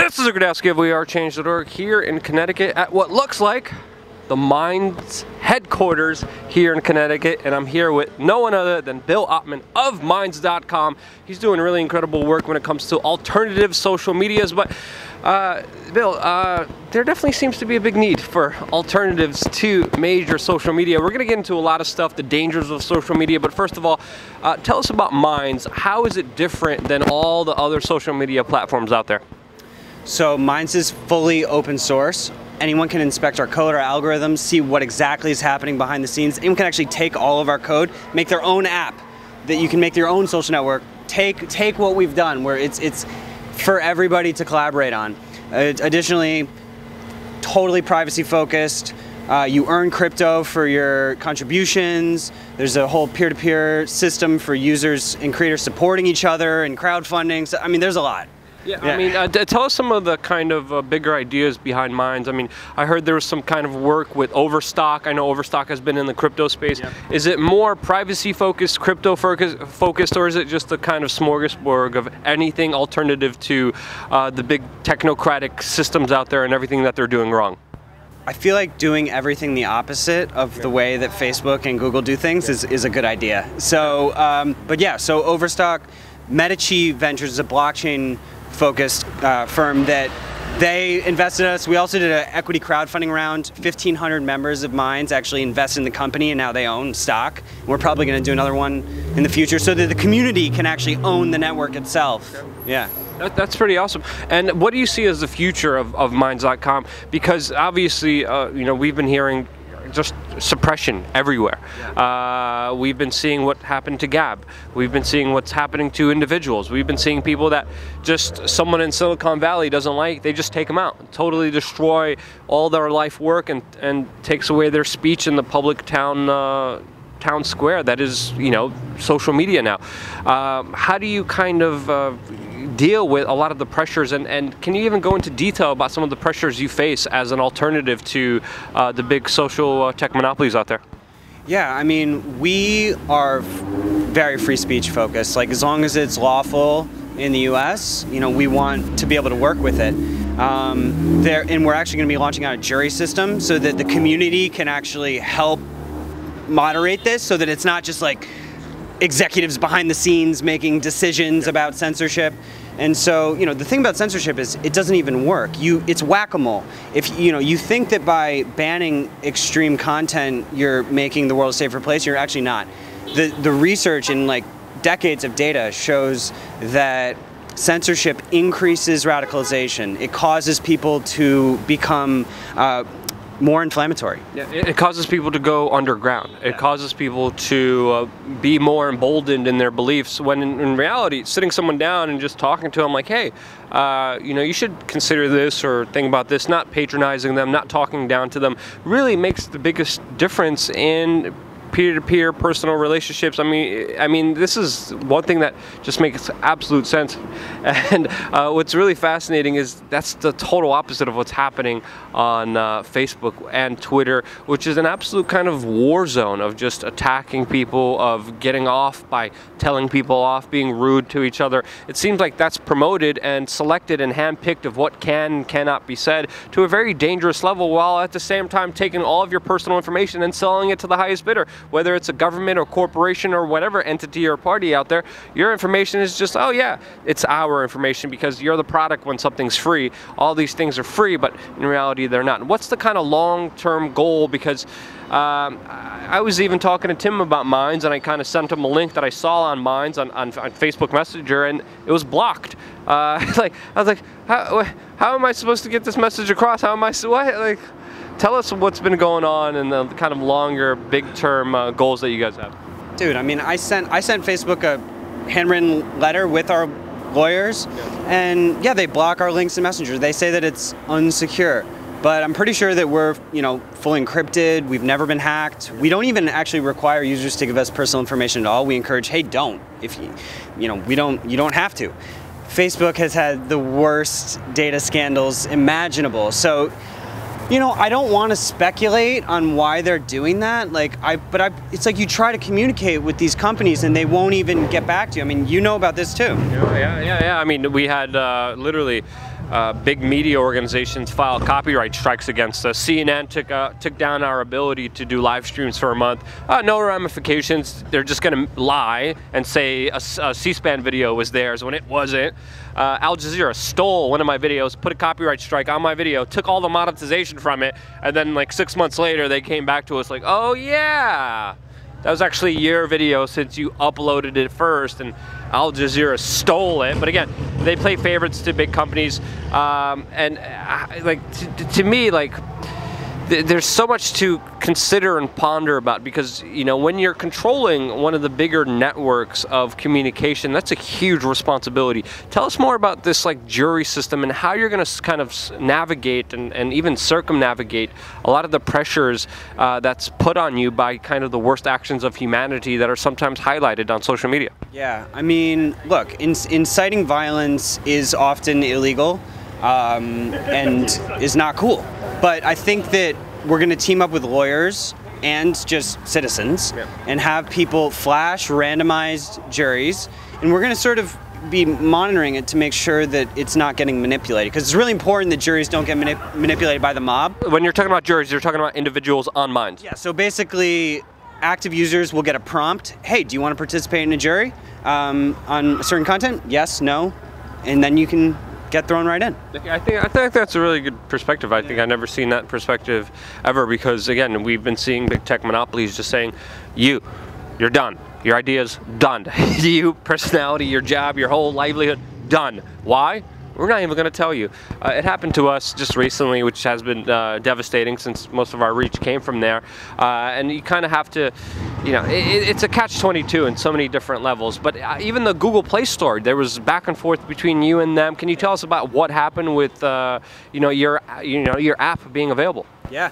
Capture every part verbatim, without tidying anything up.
This is Gradowski of We Are Change dot org here in Connecticut at what looks like the Minds headquarters here in Connecticut, and I'm here with no one other than Bill Ottman of Minds dot com. He's doing really incredible work when it comes to alternative social medias, but uh, Bill, uh, there definitely seems to be a big need for alternatives to major social media. We're going to get into a lot of stuff, the dangers of social media, but first of all, uh, tell us about Minds. How is it different than all the other social media platforms out there? So Minds is fully open source. Anyone can inspect our code, our algorithms, see what exactly is happening behind the scenes. Anyone can actually take all of our code, make their own app that you can make your own social network. Take take what we've done, where it's it's for everybody to collaborate on. Uh, additionally, totally privacy focused. Uh, you earn crypto for your contributions. There's a whole peer-to-peer system for users and creators supporting each other and crowdfunding. So, I mean, there's a lot. Yeah, Yeah. I mean, uh, tell us some of the kind of uh, bigger ideas behind Minds. I mean, I heard there was some kind of work with Overstock. I know Overstock has been in the crypto space. Yeah. Is it more privacy-focused, crypto-focused, or is it just a kind of smorgasbord of anything alternative to uh, the big technocratic systems out there and everything that they're doing wrong? I feel like doing everything the opposite of the way that Facebook and Google do things is, is a good idea. So, um, but yeah, so Overstock, Medici Ventures is a blockchain focused uh, firm that they invested in us. We also did an equity crowdfunding round. fifteen hundred members of Minds actually invested in the company, and now they own stock. We're probably going to do another one in the future so that the community can actually own the network itself. Yeah. That, that's pretty awesome. And what do you see as the future of, of Minds dot com? Because obviously, uh, you know, we've been hearing just suppression everywhere. Yeah. Uh, we've been seeing what happened to Gab. We've been seeing what's happening to individuals. We've been seeing people that just someone in Silicon Valley doesn't like, they just take them out, totally destroy all their life work and, and takes away their speech in the public town uh, town square that is, you know, social media now. Um, how do you kind of uh, deal with a lot of the pressures, and, and can you even go into detail about some of the pressures you face as an alternative to uh, the big social uh, tech monopolies out there? Yeah, I mean, we are very free speech focused. Like, as long as it's lawful in the U S, you know, we want to be able to work with it. Um, there, and we're actually going to be launching out a jury system so that the community can actually help moderate this, so that it's not just like executives behind the scenes making decisions about censorship. And so, you know, the thing about censorship is it doesn't even work. You, it's whack-a-mole. If you know, you think that by banning extreme content you're making the world a safer place, you're actually not. The the research in like decades of data shows that censorship increases radicalization. It causes people to become uh, more inflammatory. Yeah, it, it causes people to go underground. It yeah. causes people to uh, be more emboldened in their beliefs, when in, in reality, sitting someone down and just talking to them like, hey, uh, you know, you should consider this or think about this, not patronizing them, not talking down to them, really makes the biggest difference in peer-to-peer personal relationships. I mean, I mean, this is one thing that just makes absolute sense. And uh, what's really fascinating is that's the total opposite of what's happening on uh, Facebook and Twitter, which is an absolute kind of war zone of just attacking people, of getting off by telling people off, being rude to each other. It seems like that's promoted and selected and handpicked of what can and cannot be said to a very dangerous level, while at the same time taking all of your personal information and selling it to the highest bidder. Whether it's a government or corporation or whatever entity or party out there, your information is just, oh yeah, it's our information because you're the product when something's free. All these things are free, but in reality they're not. What's the kind of long-term goal? Because um, I was even talking to Tim about Minds, and I kind of sent him a link that I saw on Minds on, on, on Facebook Messenger, and it was blocked. Uh, like, I was like, how, how am I supposed to get this message across? How am I, what? Like, tell us what's been going on and the kind of longer, big-term uh, goals that you guys have. Dude, I mean, I sent I sent Facebook a handwritten letter with our lawyers, yeah. and yeah, they block our links in Messenger. They say that it's unsecure, but I'm pretty sure that we're, you know, fully encrypted. We've never been hacked. We don't even actually require users to give us personal information at all. We encourage, hey, don't. If you, you know, we don't. You don't have to. Facebook has had the worst data scandals imaginable, so. You know, I don't want to speculate on why they're doing that. Like, I, but I, it's like you try to communicate with these companies and they won't even get back to you. I mean, you know about this too. Yeah, yeah, yeah. yeah. I mean, we had uh, literally uh, big media organizations file copyright strikes against us. C N N took uh, took down our ability to do live streams for a month. Uh, no ramifications. They're just going to lie and say a, a C-SPAN video was theirs when it wasn't. Uh, Al Jazeera stole one of my videos, put a copyright strike on my video, took all the monetization from it, and then like six months later they came back to us like, oh yeah, that was actually your video since you uploaded it first, and Al Jazeera stole it. But again, they play favorites to big companies, um, and uh, like to, to me, like th there's so much to consider and ponder about, because you know when you're controlling one of the bigger networks of communication, that's a huge responsibility. Tell us more about this like jury system and how you're going to kind of navigate and, and even circumnavigate a lot of the pressures uh, that's put on you by kind of the worst actions of humanity that are sometimes highlighted on social media. Yeah, I mean, look, inc inciting violence is often illegal um, and is not cool. But I think that we're going to team up with lawyers and just citizens yeah. and have people flash randomized juries, and we're going to sort of be monitoring it to make sure that it's not getting manipulated, because it's really important that juries don't get manip manipulated by the mob. When you're talking about juries, you're talking about individuals on Minds. Yeah, so basically active users will get a prompt, hey, do you want to participate in a jury um, on certain content? Yes, no, and then you can get thrown right in. I think I think that's a really good perspective. I think I've never seen that perspective ever, because again, we've been seeing big tech monopolies just saying, you, you're done. Your idea's done. You, personality, your job, your whole livelihood, done. Why? We're not even going to tell you. Uh, it happened to us just recently, which has been uh, devastating since most of our reach came from there. Uh, and you kind of have to, you know, it, it's a catch twenty-two in so many different levels. But uh, even the Google Play Store, there was back and forth between you and them. Can you tell us about what happened with, uh, you know, your, you know, your app being available? Yeah,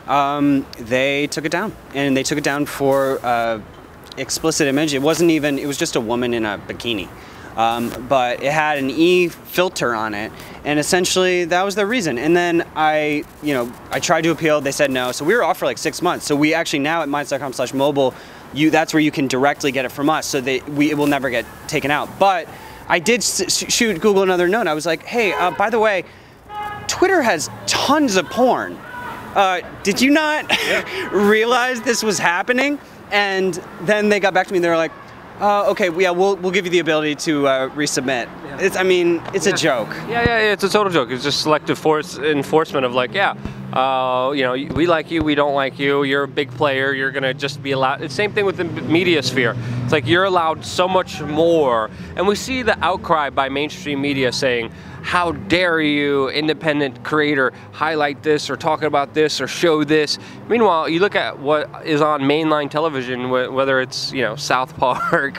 um, they took it down, and they took it down for uh, explicit image. It wasn't even. It was just a woman in a bikini. Um, but it had an E filter on it, and essentially that was the reason. And then I, you know, I tried to appeal. They said no. So we were off for like six months. So we actually now at minds dot com slash mobile, you that's where you can directly get it from us. So that we it will never get taken out. But I did s shoot Google another note. I was like, hey, uh, by the way, Twitter has tons of porn. Uh, did you not realize this was happening? And then they got back to me. They were like, Uh, okay, yeah, we'll we'll give you the ability to uh, resubmit. Yeah. It's, I mean, it's yeah. a joke. Yeah, yeah, yeah, it's a total joke. It's just selective force enforcement of like, yeah, uh, you know, we like you, we don't like you. You're a big player. You're gonna just be allowed. It's the same thing with the media sphere. It's like you're allowed so much more, and we see the outcry by mainstream media saying, how dare you, independent creator, highlight this or talk about this or show this. Meanwhile, you look at what is on mainline television, whether it's, you know, South Park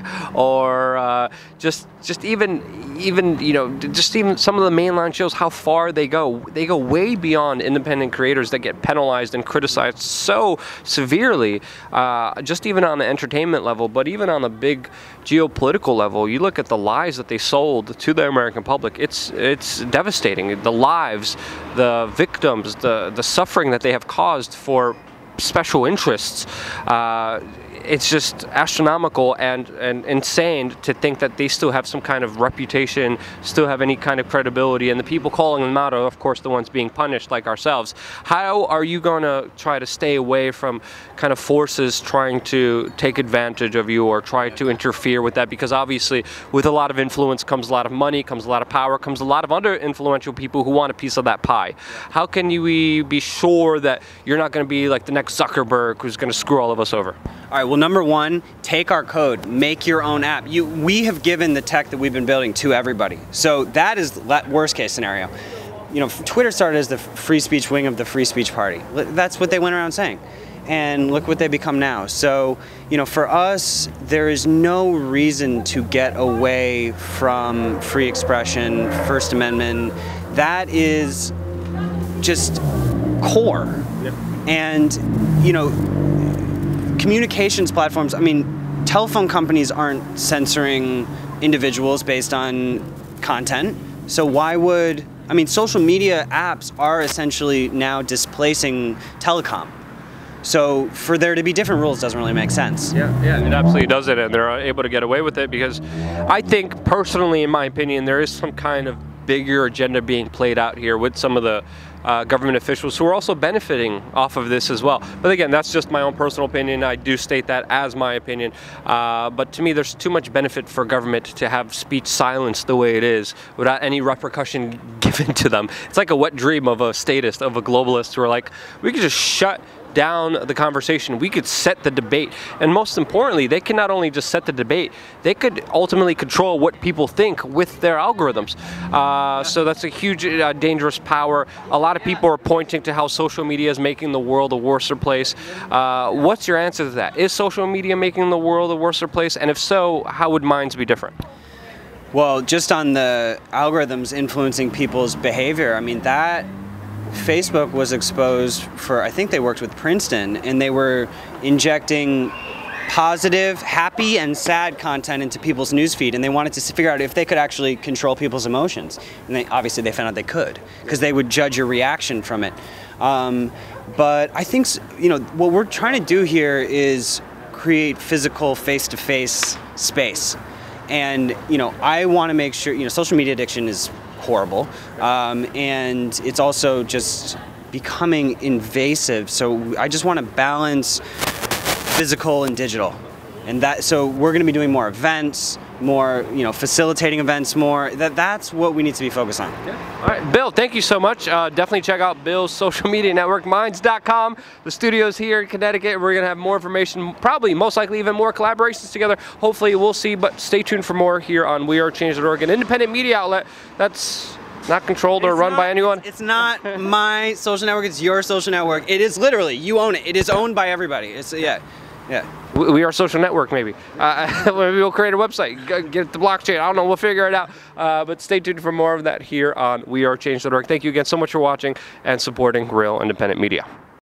or uh, just just even even you know just even some of the mainline shows, how far they go. They go way beyond independent creators that get penalized and criticized so severely, uh, just even on the entertainment level, but even on the big geopolitical level. You look at the lies that they sold to the American public. It's it's devastating. The lives, the victims, the the suffering that they have caused for special interests. Uh, it's just astronomical and, and insane to think that they still have some kind of reputation, still have any kind of credibility, and the people calling them out are, of course, the ones being punished, like ourselves. How are you going to try to stay away from kind of forces trying to take advantage of you or try to interfere with that? Because obviously, with a lot of influence comes a lot of money, comes a lot of power, comes a lot of other influential people who want a piece of that pie. How can you be sure that you're not going to be like the next Zuckerberg who's going to screw all of us over? All right, well, number one, take our code, make your own app. You, we have given the tech that we've been building to everybody. So that is the worst case scenario. You know, Twitter started as the free speech wing of the free speech party. That's what they went around saying. And look what they become now. So, you know, for us, there is no reason to get away from free expression, First Amendment. That is just core. Yep. And, you know, communications platforms, I mean, telephone companies aren't censoring individuals based on content. So why would, I mean, social media apps are essentially now displacing telecom. So for there to be different rules doesn't really make sense. Yeah, yeah, it absolutely doesn't, and they're able to get away with it because I think, personally, in my opinion, there is some kind of bigger agenda being played out here with some of the uh, government officials who are also benefiting off of this as well. But again, that's just my own personal opinion. I do state that as my opinion. Uh, but to me, there's too much benefit for government to have speech silenced the way it is without any repercussion given to them. It's like a wet dream of a statist, of a globalist, who are like, we could just shut down the conversation. We could set the debate. And most importantly, they can not only just set the debate, they could ultimately control what people think with their algorithms. Uh, so that's a huge, uh, dangerous power. A lot of people are pointing to how social media is making the world a worse place. Uh, what's your answer to that? Is social media making the world a worse place? And if so, how would minds be different? Well, just on the algorithms influencing people's behavior, I mean, that Facebook was exposed for, I think they worked with Princeton, and they were injecting positive, happy, and sad content into people's newsfeed, and they wanted to figure out if they could actually control people's emotions. And they, obviously they found out they could, because they would judge your reaction from it. Um, but I think, you know, what we're trying to do here is create physical, face-to-face space. And, you know, I want to make sure, you know, social media addiction is horrible, um, and it's also just becoming invasive. So I just want to balance physical and digital, and that. So we're going to be doing more events, more, you know, facilitating events more. That that's what we need to be focused on. Yeah. All right, Bill, thank you so much. Uh, definitely check out Bill's social media network, minds dot com. The studio's here in Connecticut. We're going to have more information, probably, most likely, even more collaborations together. Hopefully, we'll see, but stay tuned for more here on We Are Change dot org, an independent media outlet that's not controlled or It's run not, by anyone. It's not my social network, it's your social network. It is literally, you own it. It is owned by everybody. It's, yeah, yeah. We Are Social Network, maybe. Uh, maybe we'll create a website, get the blockchain. I don't know, we'll figure it out. Uh, but stay tuned for more of that here on We Are Change dot org. Thank you again so much for watching and supporting real independent media.